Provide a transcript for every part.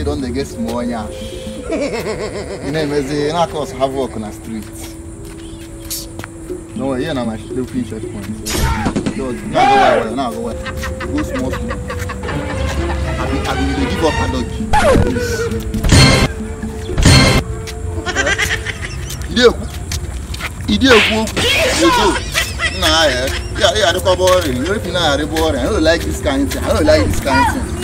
don't they get small yash. You know, you know, cause havoc on the streets. No, you're not my little fish at point. So, now go away. Go small. I mean, they give up a dog. Nah, yeah, the boring. You know, boring. I don't like this kind of thing. I don't like this kind of thing.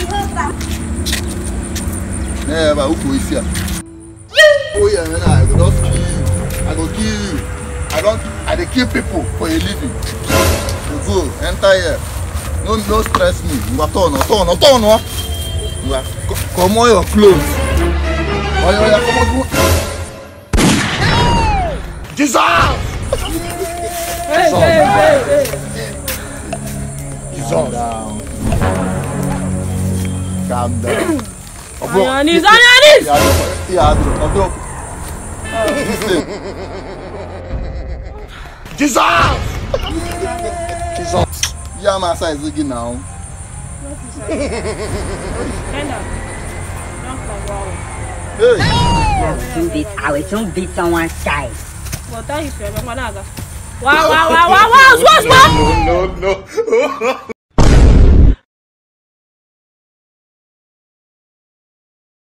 Yeah, but who is here? Oh yeah, man, I go just kill you. I go kill you. I dey kill people for a living. You go, enter here. No stress me. You are turn. Come on your clothes. Oh yeah, come on. Jesus! Hey. Jesus. Calm down. On your knees. Yeah, Jesus! Yeah, my size again now. Hey! I will soon beat someone's guy. Wow. No.